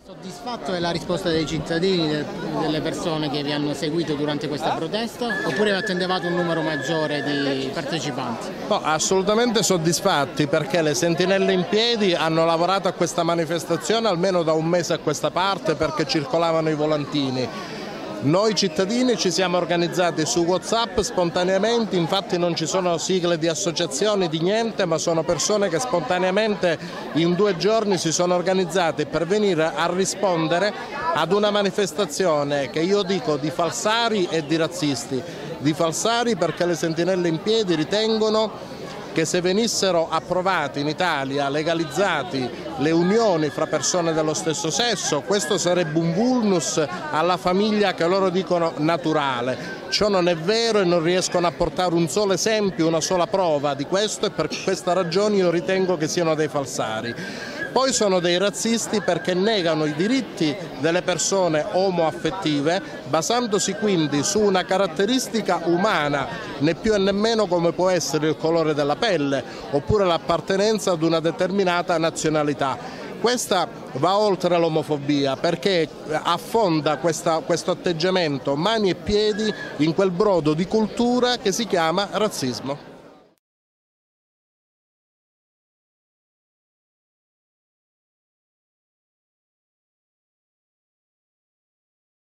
Soddisfatto della risposta dei cittadini, delle persone che vi hanno seguito durante questa protesta, oppure attendevate un numero maggiore di partecipanti? No, assolutamente soddisfatti, perché le sentinelle in piedi hanno lavorato a questa manifestazione almeno da un mese a questa parte, perché circolavano i volantini. Noi cittadini ci siamo organizzati su WhatsApp spontaneamente, infatti non ci sono sigle di associazioni, di niente, ma sono persone che spontaneamente in 2 giorni si sono organizzate per venire a rispondere ad una manifestazione che io dico di falsari e di razzisti. Di falsari perché le sentinelle in piedi ritengono che se venissero approvate in Italia, legalizzati le unioni fra persone dello stesso sesso, questo sarebbe un vulnus alla famiglia che loro dicono naturale. Ciò non è vero e non riescono a portare un solo esempio, una sola prova di questo, e per questa ragione io ritengo che siano dei falsari. Poi sono dei razzisti perché negano i diritti delle persone omoaffettive, basandosi quindi su una caratteristica umana, né più e nemmeno come può essere il colore della pelle oppure l'appartenenza ad una determinata nazionalità. Questa va oltre l'omofobia, perché affonda questo atteggiamento mani e piedi in quel brodo di cultura che si chiama razzismo.